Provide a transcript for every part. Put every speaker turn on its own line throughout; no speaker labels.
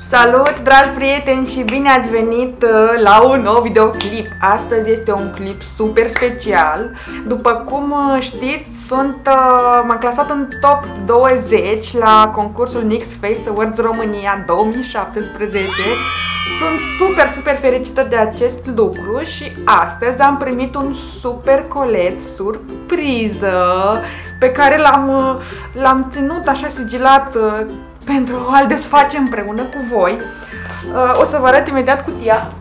Salut, dragi prieteni, și bine ați venit la un nou videoclip. Astăzi este un clip super special. După cum știți, m-am clasat în top 20 la concursul NYX Face Awards România 2017. Sunt super fericită de acest lucru și astăzi am primit un super colet surpriză pe care l-am ținut așa sigilat pentru a-l desface împreună cu voi. O să vă arăt imediat cutia.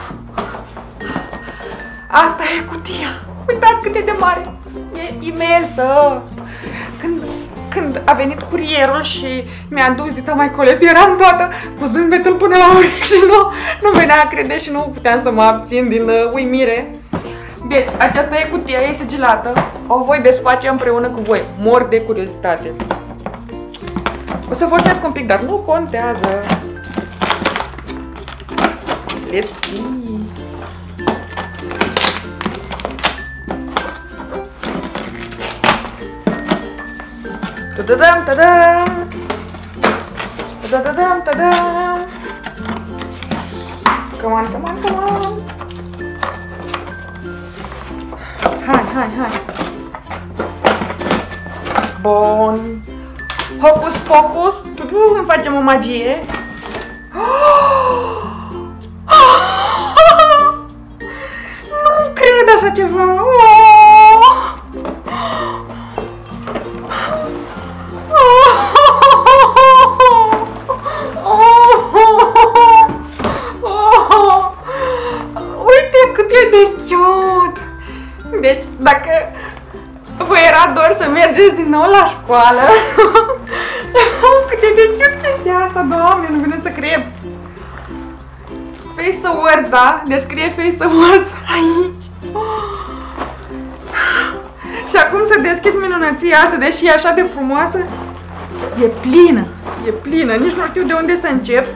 Asta e cutia. Uitați cât e de mare. E imensă. Când a venit curierul și mi-a adus dita mai colet, eram toată cu zâmbetul până la urechi și nu venea a crede și nu puteam să mă abțin din uimire. Deci, aceasta e cutia, e sigilată. O voi desface împreună cu voi. Mor de curiozitate. O să vorbesc un pic, dar nu contează. Let's see. Ta-da-dam, ta-dam! Ta-da-dam, ta-dam! Come on, come on, come on! Hai! Bun! Hocus pocus! Îmi facem o magie! Nu cred așa ceva! Uite cât e de cute! Deci, dacă vă era dor să mergeți din nou la școală, cât e de cute chestia asta, Doamne, nu vine să cred! Face Awards, da? Deci scrie Face Awards aici! Și acum să deschid minunăția asta, deși e așa de frumoasă, e plină, nici nu știu de unde să încep.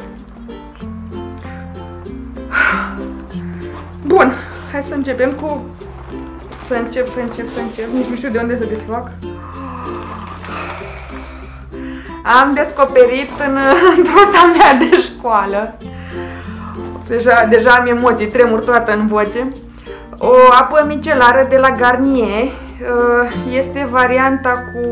Bun, hai să începem cu... Să încep, nici nu știu de unde să desfac. Am descoperit în trusa mea de școală. Deja am emoții, tremur toată în voce. O apă micelară de la Garnier. Este varianta cu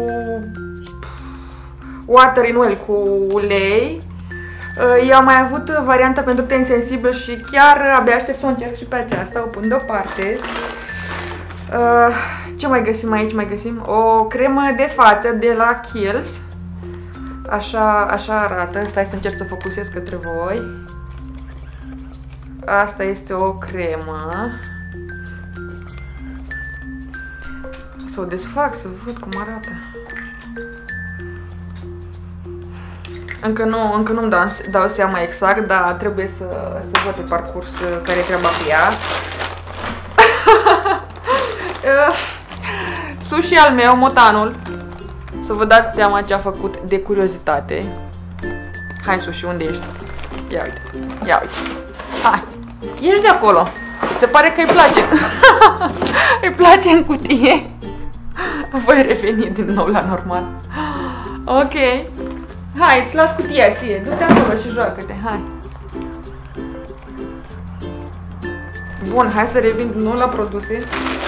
water in oil, cu ulei. Eu am mai avut varianta pentru ten sensibil și chiar abia aștept să o încerc și pe aceasta. O pun deoparte. Ce mai găsim aici? Mai găsim o cremă de față de la Kiehl's. Așa arată. Stai să încerc să focusez către voi. Asta este o cremă. Să o desfac, să văd cum arată. Încă nu-mi dau seama exact, dar trebuie să văd pe parcurs care e treaba cu ea. Sushi al meu, motanul. Să vă dați seama ce a făcut de curiozitate. Hai, Sushi, unde ești? Ia uite. Hai, ești de acolo. Se pare că îi place. Îi place în cutie. Voi reveni din nou la normal. Ok. Hai, îți las cutia ție. Du-te acolo și joacă-te, hai. Bun, hai să revin din nou la produse.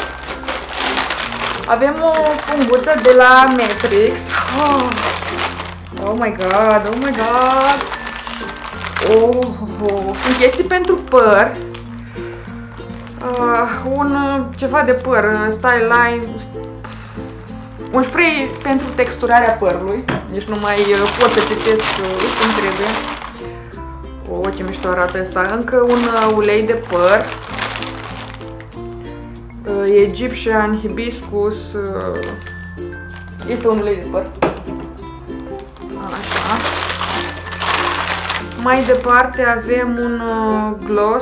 Avem o punguță de la Matrix. Oh my god. Sunt chestii pentru păr. Ceva de păr, Style Line. Un spray pentru texturarea părului. Deci nu mai pot să citesc cum trebuie. Ce mișto arată asta. Încă un ulei de păr. Egyptian Hibiscus. Este un ulei de păr. Așa. Mai departe avem un gloss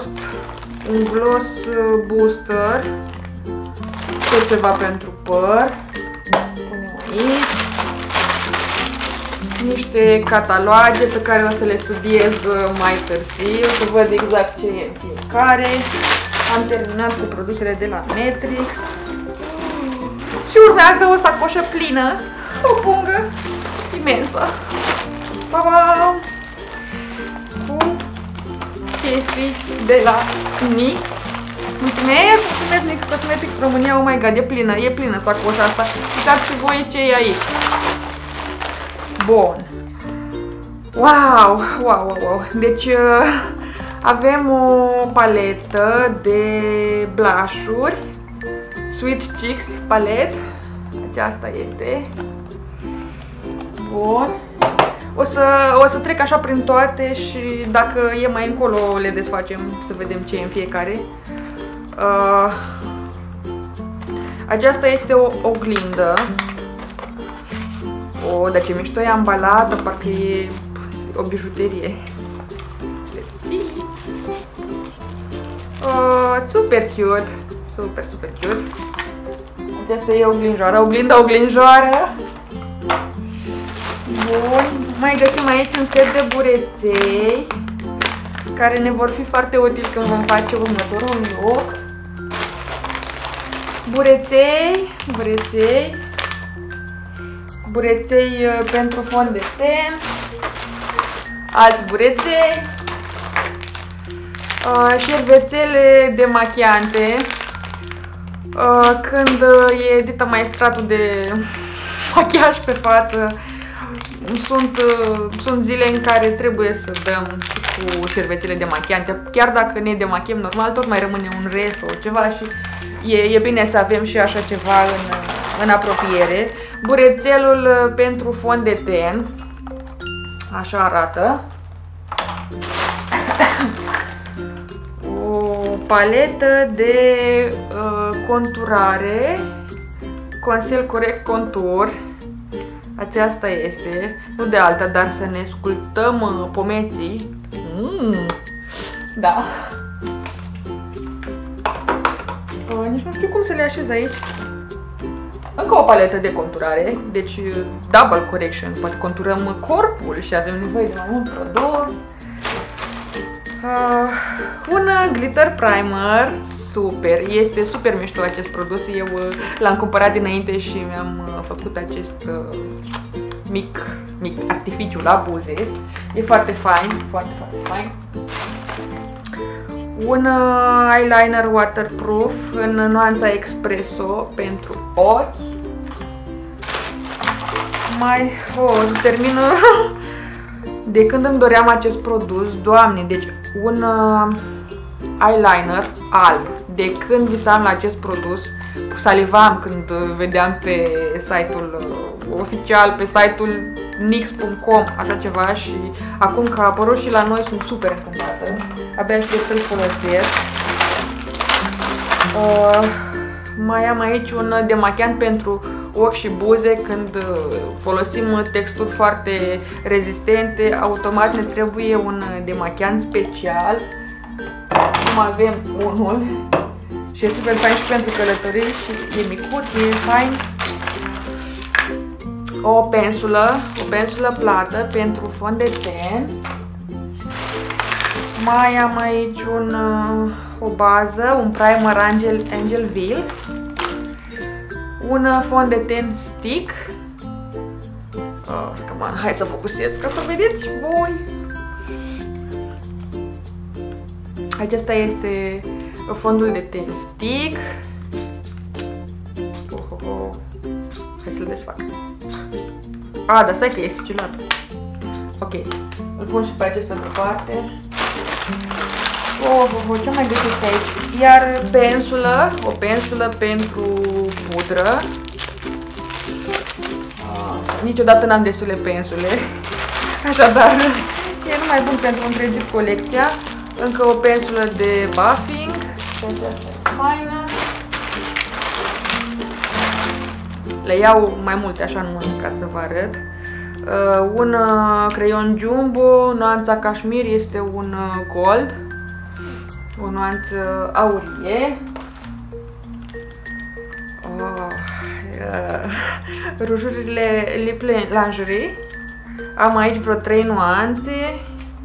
booster. Tot ceva pentru păr. Punem aici. Niște cataloage pe care o să le studiez mai târziu, să văd exact ce e fiecare. Am terminat cu produsele de la Matrix. Și urmează o sacoșă plină, o pungă imensă. Pa, pa! Cu Este de la NYX. Mulțumesc, NYX Cosmetics România. Oh my god, e plină sacoșa asta. Uitați și voi ce e aici. Bun. Wow. Deci avem o paletă de blush-uri. Sweet Cheeks palet. Aceasta este. Bun. O să trec așa prin toate și dacă e mai încolo le desfacem să vedem ce e în fiecare. Aceasta este o oglindă. Dar ce mișto e ambalată, parcă e o bijuterie. Super cute. Super cute. Aceasta e oglinjoară. Oglinjoară. Bun. Mai găsim aici un set de bureței care ne vor fi foarte utili când vom face următorul look. Bureței pentru fond de ten. Alți bureței. Șervețele demachiante. Când e dita maestratul de machiaj pe față, sunt zile în care trebuie să dăm cu șervețele demachiante. Chiar dacă ne demachiem normal, tot mai rămâne un rest sau ceva și e bine să avem și așa ceva în apropiere. Burețelul pentru fond de ten. Așa arată. O paletă de conturare. Conceal Correct Contour. Aceasta este. Nu de alta, dar să ne sculptăm pomeții. Da. Nici nu știu cum să le așez aici. Încă o paletă de conturare. Deci double correction. Poate conturăm corpul și avem nevoie de mai mult produs. Un glitter primer. Super. Este super mișto acest produs. Eu l-am cumpărat dinainte și mi-am făcut acest mic artificiu la buze. E foarte fain. Foarte fain. Un eyeliner waterproof în nuanța Espresso pentru ochi. Termină. De când îmi doream acest produs, Doamne, deci un eyeliner alb. De când visam la acest produs, salivam când vedeam pe site-ul oficial, pe site-ul nix.com, așa ceva, și acum că a apărut și la noi sunt super încântată. Abia aștept să-l folosesc. Mai am aici un demachiant pentru ochi și buze. Când folosim texturi foarte rezistente, automat ne trebuie un demachiant special. Cum avem unul. Și e super fain și pentru călătorii și e micut, e fain. O pensulă plată pentru fond de ten. Mai am aici o bază, un primer Angelville. Un fond de ten stick. Hai să focusez ca să vedeți voi. Acesta este fondul de ten stick. Hai să-l desfac. Dar stai că este celălalt. Ok, îl pun și pe acesta deoparte. Ce mai găsesc aici? Iar o pensulă pentru pudră. Niciodată n-am destule pensule. Așadar, e numai bun pentru întregi colecția. Încă o pensulă de buffing. Și aceasta e faină. Le iau mai multe, așa numai ca să vă arăt. Un creion jumbo, nuanța cașmir, este un gold. O nuanță aurie. Rujurile Lip Lingerie. Am aici vreo 3 nuanțe.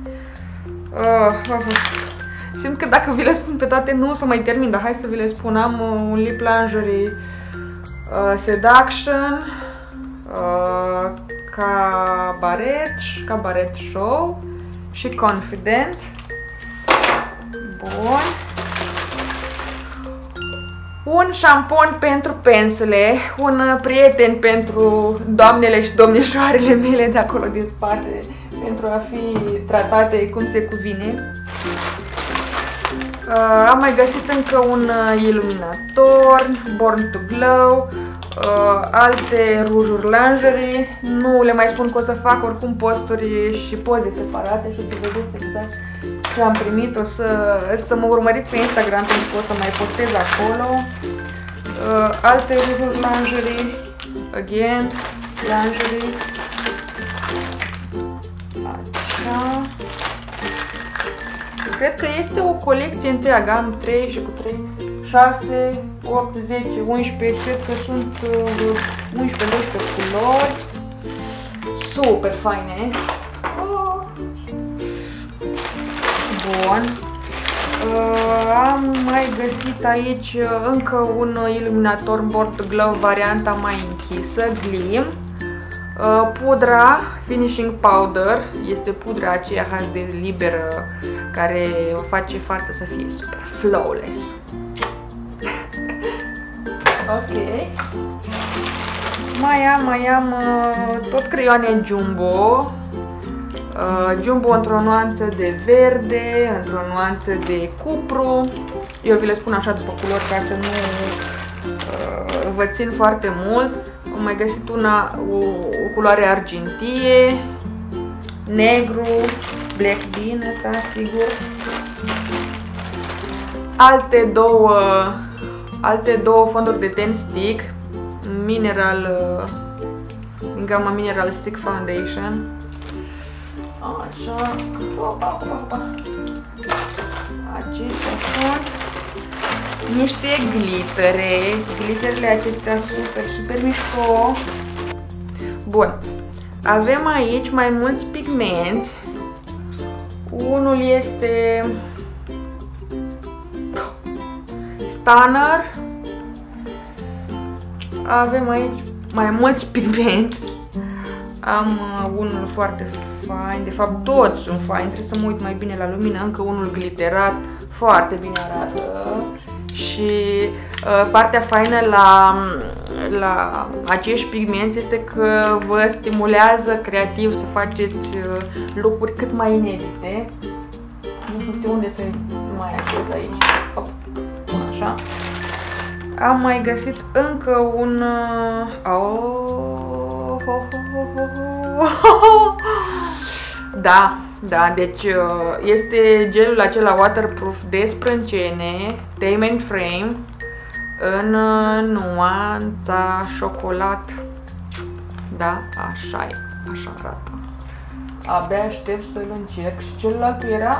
Simt că dacă vi le spun pe toate nu o să mai termin, dar hai să vi le spun. Am un Lip Lingerie Seduction, Cabaret Show și Confident. Bun. Un șampon pentru pensule, un prieten pentru doamnele și domnișoarele mele de acolo din spate, pentru a fi tratate cum se cuvine. Am mai găsit încă un iluminator, Born to Glow, alte rujuri lingerie, nu le mai spun că o să fac oricum posturi și poze separate și o să vedeți exact ce am primit. O să mă urmăriți pe Instagram pentru că o să mai postez acolo. Alte rujuri lingerie, again, lingerie, așa. Cred că este o colecție întreagă, am 3 și cu 3, 6, 8, 10, 11, cred că sunt 11-12 culori. Super faine. Bun. Am mai găsit aici încă un iluminator Born to Glow, varianta mai închisă, Gleam. Pudra Finishing Powder, este pudra aceea HD liberă care o face fața să fie super flawless. Ok. Mai am tot creioane Jumbo. Jumbo într-o nuanță de verde, într-o nuanță de cupru. Eu vi le spun așa după culori ca să nu vă țin foarte mult. Am mai găsit o culoare argintie, negru, black bean, asta sigur. Alte două fonduri de ten stick, din gama Mineral Stick Foundation. Așa. Acestea sunt niște glitere. Glitterele acestea super mișto. Bun. Avem aici mai mulți pigmenți. Unul este Stunner. Avem aici mai mulți pigmenți. Am unul foarte fain, de fapt toți sunt faini, trebuie să mă uit mai bine la lumină, încă unul glitterat, foarte bine arată. Și partea faină la acești pigmenți este că vă stimulează creativ să faceți lucruri cât mai inedite. Nu știu unde să mai așez aici. Hop. Așa. Am mai găsit încă un... Da, deci este gelul acela waterproof de sprâncene, Tame and Frame, în nuanța șocolat. Da, așa e, așa arată. Abia aștept să-l încerc. Și celălalt era...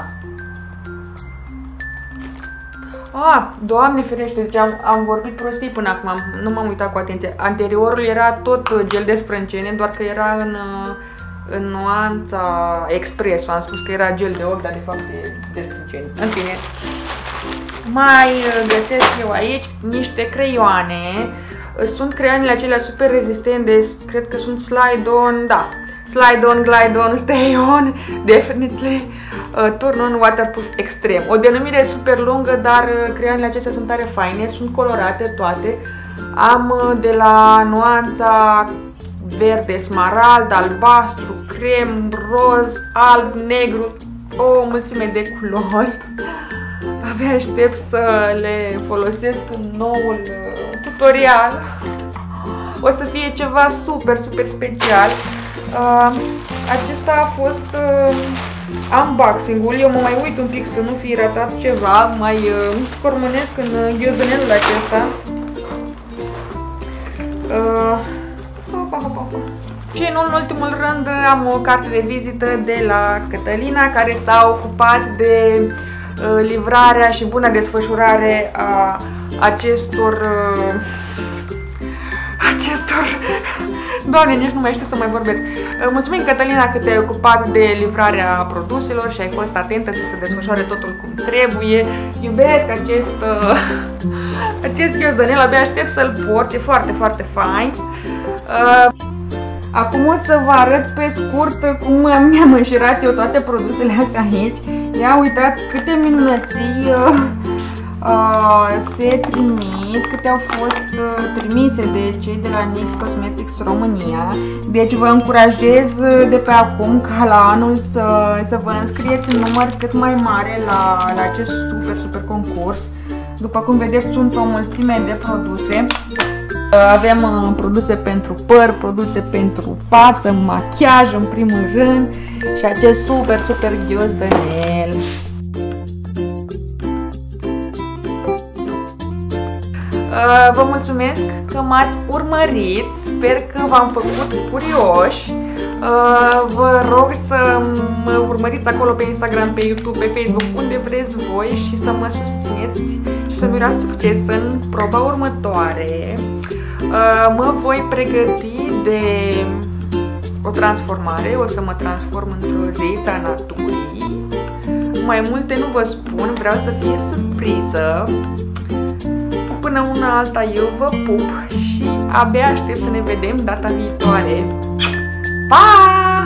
Doamne ferește, deci am vorbit prostii până acum, nu m-am uitat cu atenție. Anteriorul era tot gel de sprâncene, doar că era în nuanța Expresso. Am spus că era gel de ochi, dar de fapt e de sprâncene. În fine, mai găsesc eu aici niște creioane. Sunt creioanele acelea super rezistente, cred că sunt Slide On, da. Slide On, Glide On, Stay On, definitely Turn On Waterproof Extreme. O denumire super lungă, dar creioanele acestea sunt tare faine, sunt colorate toate. Am de la nuanța verde, smarald, albastru, crem, roz, alb, negru, o mulțime de culori. Abia aștept să le folosesc în noul tutorial. O să fie ceva super special. Acesta a fost unboxing-ul. Eu mă mai uit un pic să nu fi ratat ceva. Mai scormonesc în ghiozdanelul acesta. Și în ultimul rând am o carte de vizită de la Cătălina, care s-a ocupat de livrarea și buna desfășurare a acestor Doamne, nici nu mai știu să mai vorbesc. Mulțumim, Cătălina, că te-ai ocupat de livrarea produselor și ai fost atentă să se desfășoare totul cum trebuie. Iubesc acest ghiozdanel, abia aștept să-l port, e foarte fain. Acum o să vă arăt pe scurt cum mi-am înșirat eu toate produsele astea aici. Ia uitați câte minunății se trimit, câte au fost trimise de cei de la NYX Cosmetics România. Deci vă încurajez de pe acum ca la anul să vă înscrieți în număr cât mai mare la acest super concurs. După cum vedeți, sunt o mulțime de produse. Avem produse pentru păr, produse pentru față, machiaj în primul rând și acest super ghios de nail. Vă mulțumesc că m-ați urmărit, sper că v-am făcut curioși. Vă rog să mă urmăriți acolo pe Instagram, pe YouTube, pe Facebook, unde vreți voi și să mă susțineți și să-mi urați succes în proba următoare. Mă voi pregăti de o transformare, o să mă transform într-o zeiță a naturii. Mai multe nu vă spun, vreau să fie surpriză. Până una alta eu vă pup și abia aștept să ne vedem data viitoare. Pa!